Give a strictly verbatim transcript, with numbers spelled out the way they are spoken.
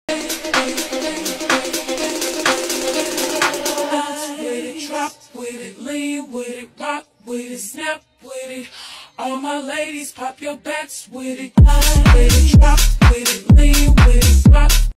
Drop with it, lean with it, rock with it, snap with it. All my ladies, pop your backs with it. With it, drop.